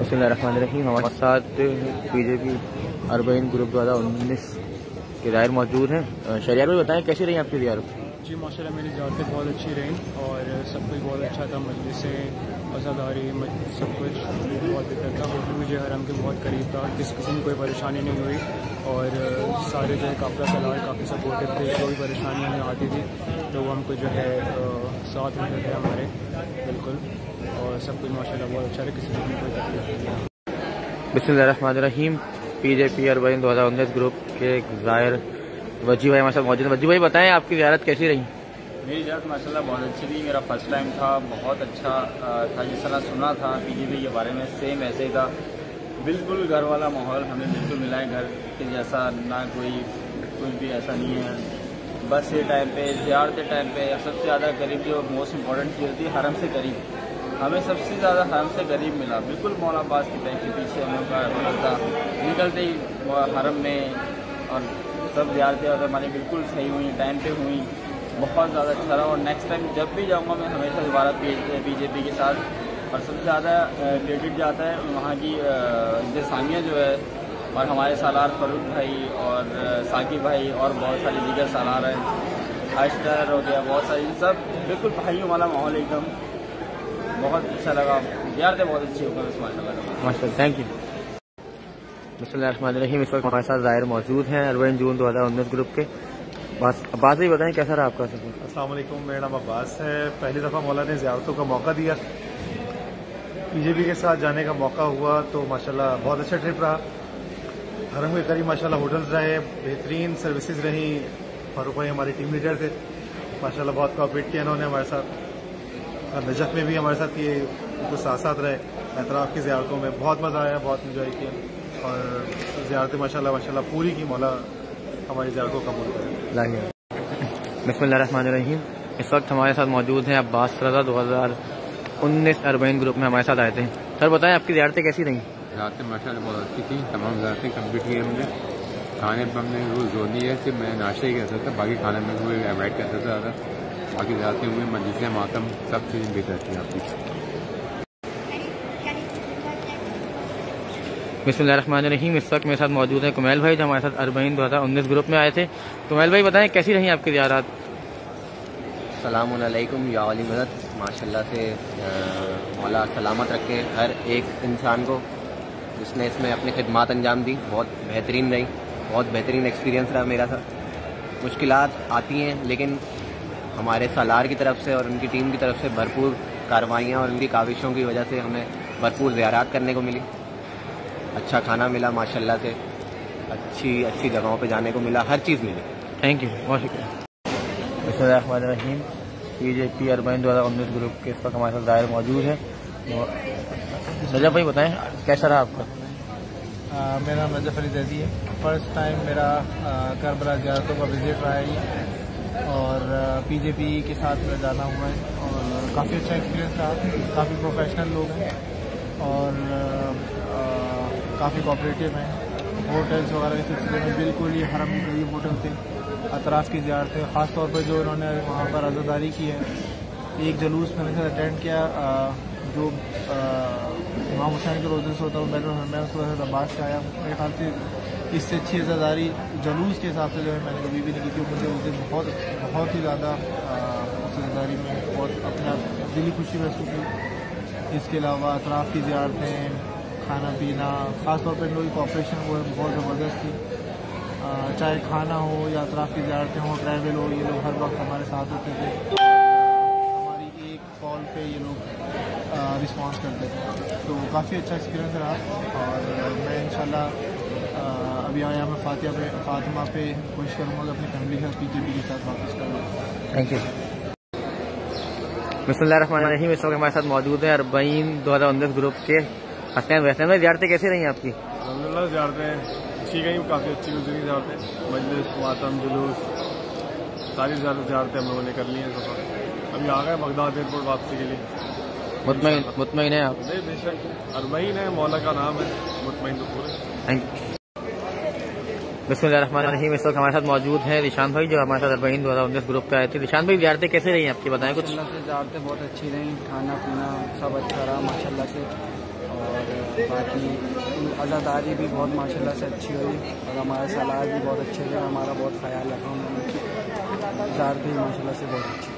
बिस्मिल्लाहिर्रहमानिर्रहीम। हमारे साथ बीजेपी अरबईन ग्रुप 2019 के दायर मौजूद हैं। शरियार भाई बताएं कैसी रही आपकी ज़ियारत? जी माशाल्लाह मेरी ज़ियारतें बहुत अच्छी रहीं और सब कुछ बहुत अच्छा था। मजलिसें, अज़ादारी, सब कुछ बहुत बेहतर था। होटल भी जो हरम के बहुत करीब था, किसी को कोई परेशानी नहीं हुई और सारे जो है काफ़िला सलार काफ़ी सपोर्टिव थे। जो भी परेशानी हमें आती थी तो वो हमको जो है साथ में थे हमारे बिल्कुल, और सब कुछ माशाल्लाह बहुत अच्छा रहा, किसी को भी कोई तकलीफ नहीं। बिस्मिल्लाहिर्रहमानिर्रहीम। बीजेपी अरबईन 2019 ग्रुप के ज़ायर वजी भाई हमारे साथ मौजूद हैं। वजी भाई बताएं आपकी ज़ियारत कैसी रही? मेरी ज़ियारत माशाल्लाह बहुत अच्छी थी। मेरा फर्स्ट टाइम था, बहुत अच्छा था। जिस तरह सुना था बीजेपी के बारे में सेम ऐसे ही था, बिल्कुल घर वाला माहौल हमें बिल्कुल मिला है। घर के जैसा ना कोई कुछ भी ऐसा नहीं है। बस ये टाइम पे ज़ियारत के टाइम पे सबसे ज़्यादा करीब जो मोस्ट इम्पॉर्टेंट चीज़ होती है हरम से करीब, हमें सबसे ज़्यादा हरम से करीब मिला। बिल्कुल मौला अब्बास की बैंक के पीछे हम लोग का होटल था। निकलते ही हरम में और सब ज़ियारतें और हमारी बिल्कुल सही हुई, टाइम पे हुई, बहुत ज़्यादा अच्छा रहा। और नेक्स्ट टाइम जब भी जाऊँगा मैं हमेशा दोबारा बीजेपी के साथ। और सबसे ज़्यादा क्रेडिट जाता है वहाँ की इंतज़ामिया जो है, और हमारे सालार फरूक भाई और साकिब भाई और बहुत सारे दीगर सालार हैं, अशटर हो गया, बहुत सारी सब बिल्कुल भाइयों वाला माहौल एकदम बहुत अच्छा लगा। ज़ियारतें बहुत अच्छी हो गई माशाल्लाह। Thank you. बिस्मिल्लाहिर्रहमानिर्रहीम। इस वक्त हमारे साथ ज़ायर मौजूद हैं अरबईन जून 2019 ग्रुप के। अब्बास भी बताएं कैसा रहा आपका सफर? अस्सलाम वालेकुम, मेरा नाम अब्बास है। पहली दफ़ा मौला ने ज़ियारतों का मौका दिया, बीजेपी के साथ जाने का मौका हुआ तो माशाल्लाह बहुत अच्छा ट्रिप रहा। हरम के करीब माशाल्लाह होटल्स रहे, बेहतरीन सर्विसेज रही। फारूक भाई हमारे टीम लीडर थे, माशाल्लाह बहुत कोऑपरेट किया इन्होंने हमारे साथ। और नजफ़ में भी हमारे साथ ये उनको साथ साथ रहे। एतराफ़ की ज़ियारतों में बहुत मज़ा आया, बहुत इन्जॉय किया और ज़ियारतें माशाल्लाह पूरी की। मौला हमारी ज़ियारत को कबूल करें। बिस्मिल्लाहिर्रहमानिर्रहीम। इस वक्त हमारे साथ मौजूद हैं अब्बास रज़ा 2019 अरबईन ग्रुप में हमारे साथ आए थे। सर बताएं आपकी ज़ियारतें कैसी रहीं? ज़ियारतें माशाल्लाह बहुत अच्छी थी। तमाम ज़ियारतें कम्प्लीट की हमने। खाने पर हमने रोज़ जोर नहीं है, सिर्फ मैं नाश्ता ही करता था, बाकी खाने में कोई अवॉइड करता था ज़्यादा। बाकी ज़ियारतें हुई, मजलिसें, मातम, सब चीज़ें बेहतर थी आपकी। बिस्मिल्लाहिर्रहमानिर्रहीम। इस वक्त मेरे साथ मौजूद है कुमैल भाई जो हमारे साथ अरबईन 2019 ग्रुप में आए थे। कुमैल भाई बताएं कैसी रही आपकी ज़ियारत? सलाम अलैकुम या अली मदद। माशाल्लाह से मौला सलामत रखे हर एक इंसान को जिसने इसमें अपनी खिदमत अंजाम दी। बहुत बेहतरीन रही, बहुत बेहतरीन एक्सपीरियंस रहा मेरा साथ। मुश्किलात आती हैं लेकिन हमारे सालार की तरफ से और उनकी टीम की तरफ से भरपूर कार्रवाइयाँ और उनकी काविशों की वजह से हमें भरपूर ज़ियारत करने को मिली। अच्छा खाना मिला माशाल्लाह से, अच्छी जगहों पे जाने को मिला, हर चीज़ मिली। थैंक यू, बहुत शुक्रिया। बिस्मिल्लाहिर्रहमानिर्रहीम। बीजेपी अरबईन 2019 ग्रुप के इस वक्त हमारे साथ ज़ायर मौजूद है। नजफ़ भाई बताएं कैसा रहा आपका? मेरा नाम नजफ़ अली जैदी है। फर्स्ट टाइम मेरा करबला ज़ियारतों का विज़िट रहा है और बीजेपी के साथ मेरा जाना हुआ है और काफ़ी अच्छा एक्सपीरियंस रहा। काफ़ी प्रोफेशनल लोग हैं और काफ़ी कोऑपरेटिव हैं। होटल्स वगैरह के सिलसिले में बिल्कुल ही हरम के करीब होटल थे। अतराफ़ की ज़ियारतें, ख़ास तौर पर जो इन्होंने वहाँ पर अज़ादारी की है। एक जुलूस मैंने अटेंड किया जो इमाम हुसैन के रोज़े से होता है, मैं उसकी वजह से अब्बास से आया। मेरे ख्याल से इससे अच्छी अज़ादारी जुलूस के हिसाब से जो है मैंने कभी भी नहीं की, क्योंकि मुझे उस दिन बहुत ही ज़्यादा उस अज़ादारी में बहुत अपना दिली खुशी महसूस हुई। इसके अलावा अतराफ़ की ज़ियारतें, खाना पीना, ख़ास तौर पर इन लोगों की कॉपरेशन वो है बहुत ज़बरदस्त थी। चाहे खाना हो या अतराफ़ की ज़ियारतें हो, ट्रैवल हो, ये लोग हर वक्त हमारे साथ होते थे। हमारी एक कॉल पे ये लोग रिस्पॉन्स करते थे, तो काफ़ी अच्छा एक्सपीरियंस रहा। और मैं इंशाल्लाह अभी आया मैं फातिमा पे कोशिश करूँगा कि अपनी फैमिली के साथ बीजेपी के साथ वापस करूँ। Thank you. बिस्मिल्लाहिर्रहमानिर्रहीम। इस वक्त हमारे साथ मौजूद है अरबईन 2019 ग्रुप के हसनैन वैसे में। ज़ियारतें कैसी रही आपकी? अल्हम्दुलिल्लाह ज़ियारतें ठीक गई, काफ़ी अच्छी गुजरी ज़ियारतें। मजलिस, मातम, जुलूस, सारी ज़ियारतें हम लोगों ने कर ली हैं। अभी आ गए बगदाद एयरपोर्ट वापसी के लिए। मुतमईन है आप? बेशक अरबईन है, मौला का नाम है, मुतमईन तो पूरे। Thank you. बिस्मिल्लाहिर्रहमानिर्रहीम। इस वक्त हमारे साथ मौजूद हैं रिशान भाई जो हमारे साथ अरबईन 2019 ग्रुप के आए थे। रिशान भाई ज़ियारतें कैसे रही आपकी बताएं कुछ? ज़ियारतें बहुत अच्छी रहीं, खाना पीना सब अच्छा रहा माशाल्लाह से। और बाकी अज़ादारी भी बहुत माशाल्लाह से अच्छी हुई और हमारे सलाह भी बहुत अच्छे थे, हमारा बहुत ख्याल रखा उन्होंने, ज़ार भी माशाल्लाह से बहुत अच्छी।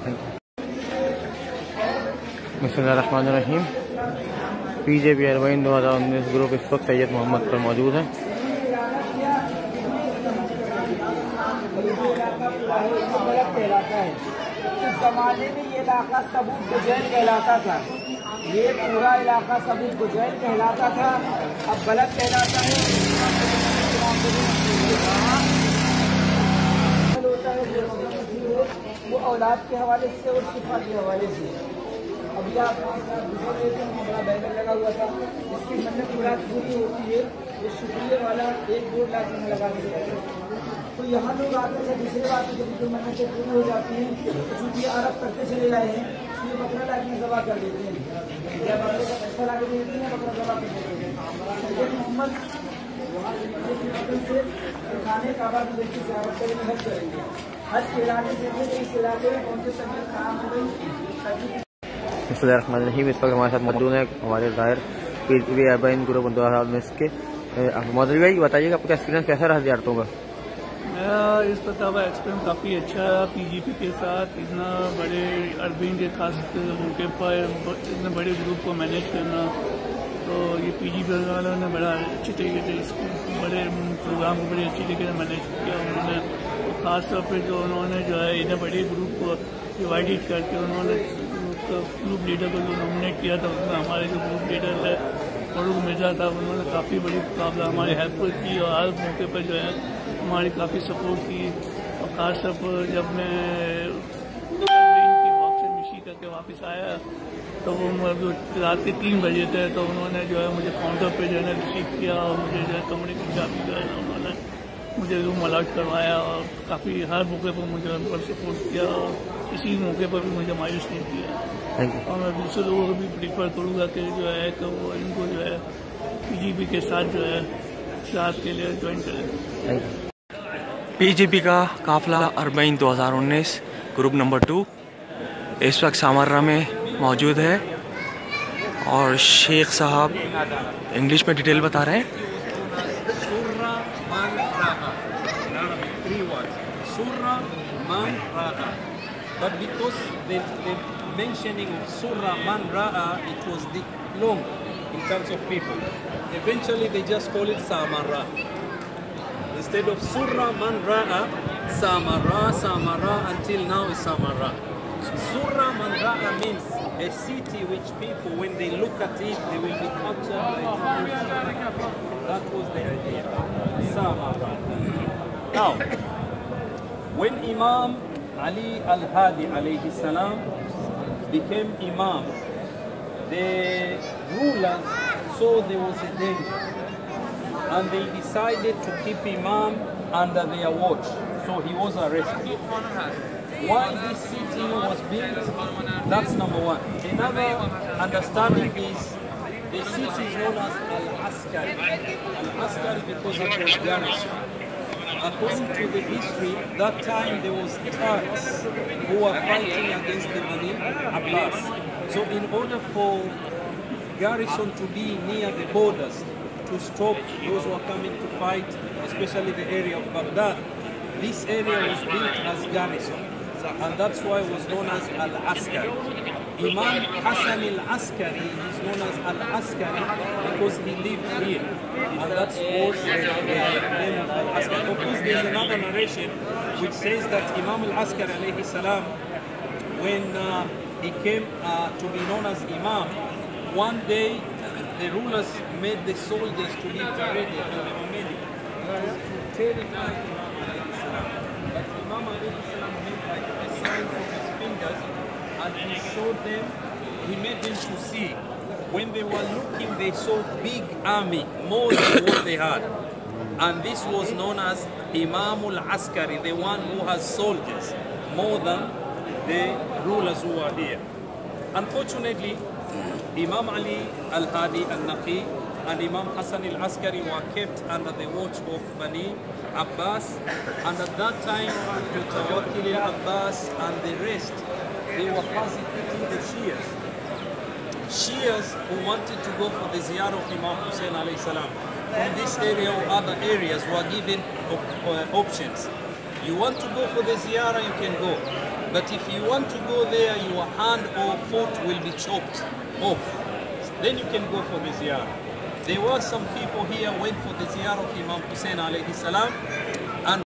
बिस्मिल्लाहिर्रहमानिर्रहीम। पीजेपी अरबाइन 2019 ग्रुप इस वक्त सैयद मोहम्मद पर मौजूद है। इस ज़माने में ये इलाका सबूत गुजैल कहलाता था, ये पूरा इलाका सबूत गुजैल कहलाता था, अब गलत कहलाता है। वो औलाद के हवाले से और शिफा के हवाले से अभी आप हमारा बैनर लगा हुआ था, इसकी मन्नत मुराद पूरी होती है। ये शुक्रिया वाला 1-2 लाख में लगा दिया, तो यहाँ लोग आते हैं दूसरे बात जब जो मन्नतें पूरी हो जाती हैं तो चूँकि अरब करते चले आए हैं तो ये बकरा ला के ज़बा कर देते हैं, या बकरे का पैसा ला के देते हैं, बकरा ज़बा कर देते हैं। मोहम्मद से खाने का बाद देखिए ज़्यादा करेंगे, हज करेंगे, हज के इलाके से इस इलाके में कौन से तबीयत खराब हो गई। बिस्मिल्लाहिर्रहमानिर्रहीम। इस वक्त हमारे साथ मौजूद है हमारे ज़ाहिर पीजेपी अरबाइन ग्रुप 2019 के मौजूद भाई। बताइएगा आपका एक्सपीरियंस कैसा रहा ज़ियारतों का? मेरा इस पता का एक्सपीरियंस काफ़ी अच्छा रहा। पीजीपी के साथ इतना बड़े अरबीन के खास मौके पर इतने बड़े ग्रुप को मैनेज करना, तो ये पीजीपी वालों ने बड़ा अच्छे तरीके से इस बड़े प्रोग्राम को बड़े अच्छी तरीके से मैनेज किया उन्होंने। खास तौर पर जो उन्होंने जो है इतने बड़े ग्रुप को डिवाइडेड करके उन्होंने ग्रुप लीडर को जो नॉमिनेट किया था, उसमें हमारे जो ग्रुप लीडर है फरूक मिर्जा था, उन्होंने काफ़ी बड़ी हमारी हेल्प की और हर मौके पर जो है हमारी काफ़ी सपोर्ट की। और खास तौर पर जब मैं इनकी वॉक से मिशी करके वापस आया तो वो रात के 3 बजे थे, तो उन्होंने जो है मुझे काउंटर पे जो है रिसीव किया और मुझे जो है कमरे की चाबी जो है उन्होंने मुझे रूम अलॉट करवाया और काफ़ी हर मौके पर मुझे उन पर सपोर्ट किया और किसी मौके पर भी मुझे मायूस नहीं किया। और मैं दूसरे लोगों को भी प्रीफर करूँगा कि जो है कि वो इनको जो है पीजीपी के साथ जो है साथ के लिए ज्वाइन करें। पीजीपी का काफिला अरबाइन 2019 ग्रुप नंबर 2 इस वक्त सामर्रा में मौजूद है और शेख साहब इंग्लिश में डिटेल बता रहे हैं। But because the mentioning of Surah Man Ra'a, it was long in terms of people. Eventually they just call it Samara. Instead of Surah Man Ra'a, Samara, until now is Samara. Surah Man Ra'a means a city which people, when they look at it, they will be captured by that was the idea. Samara. Now, when Imam Ali al-Hadi alayhi salam became Imam, the rulers saw there was a danger and they decided to keep Imam under their watch, so he was arrested. Why this city was built? That's number one. Another understanding is the city is known as Al-Askari. Al-Askari because it was garrison. According to the history, that time there was Turks who were fighting against the Bani Abbas. So in order for garrison to be near the borders, to stop those who are coming to fight, especially the area of Baghdad, this area was built as garrison. And that's why it was known as Al-Askari. Imam Hassan al-Askari is known as Al-Askari because he lived here. And that's was the name of Al-Askari. Of course, there's another narration which says that Imam al-Askari alayhi salam, when he came to be known as Imam, one day the rulers made the soldiers to be paraded to the Mamedi. That was to terrify Imam alayhi salam. But Imam alayhi salam made like a sign with his fingers and he showed them, he made them to see. When they were looking, they saw big army, more than what they had. And this was known as Imam al-Askari, the one who has soldiers, more than the rulers who are here. Unfortunately, Imam Ali al-Hadi al-Naqi and Imam Hassan al-Askari were kept under the watch of Bani Abbas. And at that time, Mutawakkil al-Abbas and the rest, they were persecuting the Shias. Shias who wanted to go for the ziyarah of Imam Hussein alayhi salam from this area or other areas were given options. You want to go for the ziyarah, you can go. But if you want to go there, your hand or foot will be chopped off. Then you can go for the ziyarah. There were some people here went for the ziyarah of Imam Hussein alayhi salam,